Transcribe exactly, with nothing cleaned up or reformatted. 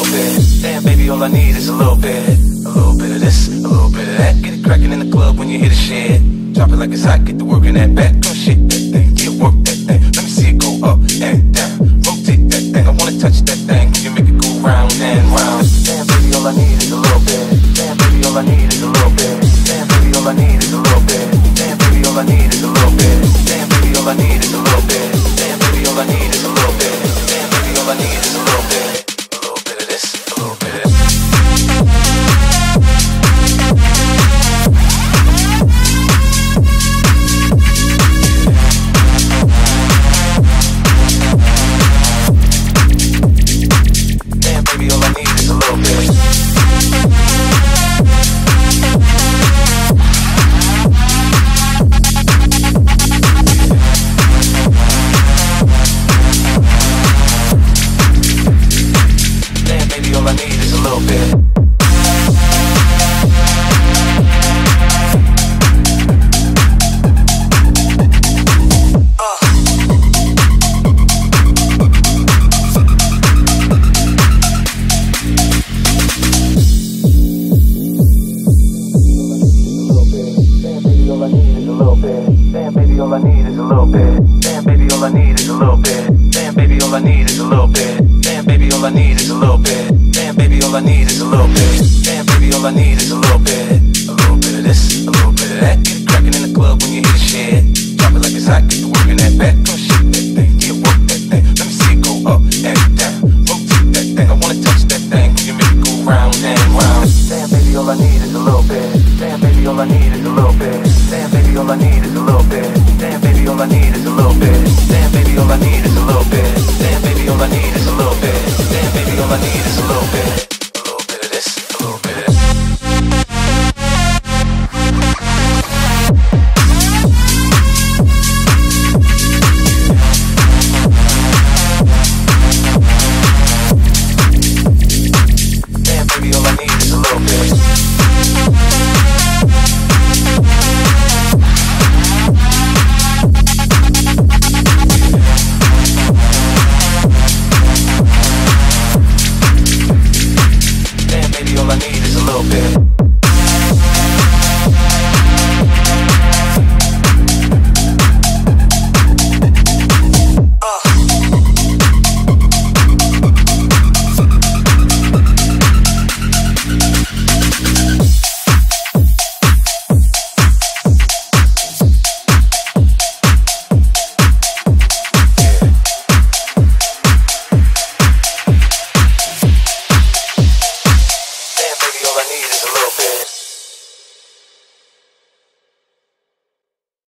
bit. Damn, baby, all I need is a little bit. A little bit of this, a little bit of that. Get it crackin' in the club when you hear the shit. Drop it like it's hot, get to work in that back. Come shake that thing, yeah, work that thing. Let me see it go up and down. Rotate that thing, I wanna touch that thing. You make it go round and round. Damn, baby, all I need is a little bit. Damn, baby, all I need is a little bit. Damn, baby, all I need is a little bit. Damn, baby, all I need is a little bit. Damn, baby, all I need is a little bit. Damn, baby, all I need is a little bit. Damn, baby, all I need is a little bit. A little bit of this, a little bit of that. Damn, baby, all I need is a little bit. Damn, baby, all I need is a little bit. Damn, baby, all I need is a little bit. Damn, baby, all I need is a little bit. Damn, baby, all I need is a little bit. Damn, baby, all I need is a little bit. A little bit of this, a little bit of that. Get it crackin' in the club when you hear the shit. Drop it like it's hot, get to work in that back. Come shake that thing, yeah, work that thing. Let me see it go up and down. Rotate that thing, I wanna touch that thing. You make it go round and round. Damn, baby, all I need is a little bit. Damn, baby, all I need is a little bit. Damn, baby, all I need is a little bit. Damn, baby, all I need is a little bit. Damn, baby, all I need is a little bit.